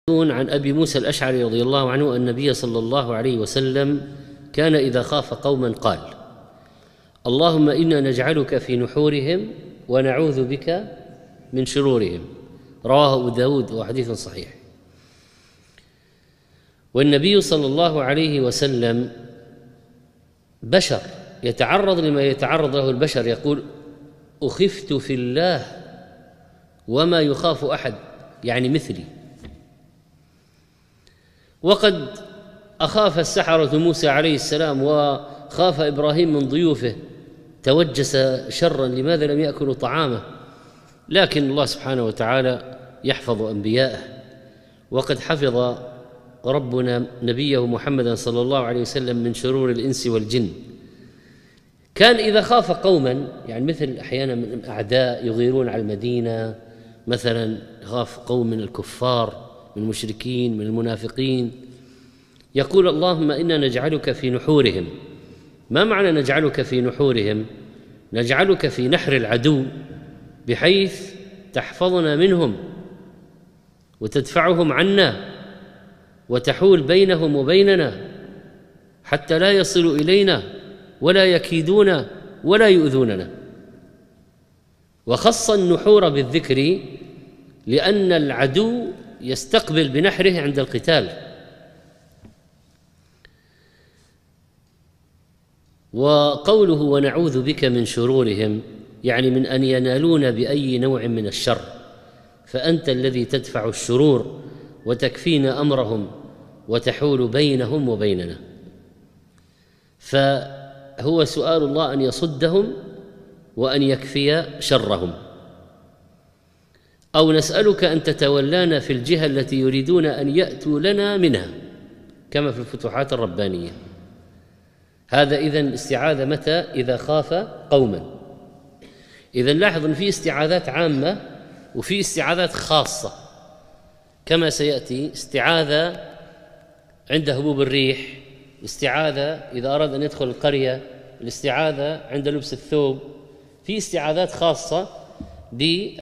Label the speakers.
Speaker 1: عن أبي موسى الأشعري رضي الله عنه أن النبي صلى الله عليه وسلم كان إذا خاف قوما قال: اللهم إنا نجعلك في نحورهم ونعوذ بك من شرورهم. رواه أبو داود وحديث صحيح. والنبي صلى الله عليه وسلم بشر يتعرض لما يتعرض له البشر، يقول: أخفت في الله وما يخاف أحد، يعني مثلي. وقد أخاف السحرة موسى عليه السلام، وخاف إبراهيم من ضيوفه، توجس شرا لماذا لم يأكلوا طعامه، لكن الله سبحانه وتعالى يحفظ أنبياءه. وقد حفظ ربنا نبيه محمدا صلى الله عليه وسلم من شرور الإنس والجن. كان إذا خاف قوما، يعني مثل أحيانا من أعداء يغيرون على المدينة، مثلا خاف قوم من الكفار، من المشركين، من المنافقين، يقول: اللهم إنا نجعلك في نحورهم. ما معنى نجعلك في نحورهم؟ نجعلك في نحر العدو، بحيث تحفظنا منهم وتدفعهم عنا وتحول بينهم وبيننا حتى لا يصلوا إلينا ولا يكيدون ولا يؤذوننا. وخص النحور بالذكر لأن العدو يستقبل بنحره عند القتال. وقوله ونعوذ بك من شرورهم يعني من أن ينالون بأي نوع من الشر، فأنت الذي تدفع الشرور وتكفينا أمرهم وتحول بينهم وبيننا. فهو سؤال الله أن يصدهم وأن يكفي شرهم، أو نسألك أن تتولانا في الجهة التي يريدون أن يأتوا لنا منها، كما في الفتوحات الربانية. هذا إذن استعاذة متى؟ إذا خاف قوما. إذن لاحظ أن في استعاذات عامة وفي استعاذات خاصة، كما سيأتي: استعاذة عند هبوب الريح، استعاذة إذا أراد أن يدخل القرية، الاستعاذة عند لبس الثوب. في استعاذات خاصة